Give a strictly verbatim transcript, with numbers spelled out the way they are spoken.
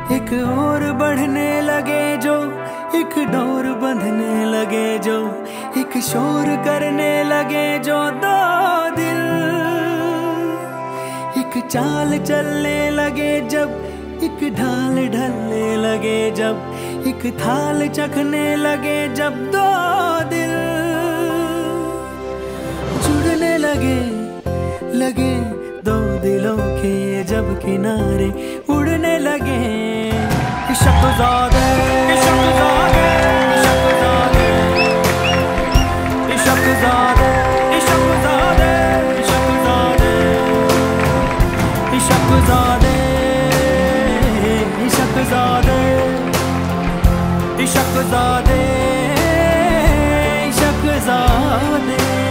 एक और बढ़ने लगे जो, एक डोर बंधने लगे जो, एक शोर करने लगे जो दो दिल। एक चाल चलने लगे जब, एक ढाल ढलने लगे जब, एक थाल चखने लगे जब दो दिल जुड़ने लगे लगे दो दिलों के जब किनारे उड़ने लगे। इश्क ज़ादे इश्क ज़ादे इश्क ज़ादे इश्क ज़ादे इश्क ज़ादे इश्क ज़ादे इश्क ज़ादे इश्क ज़ादे इश्क ज़ादे।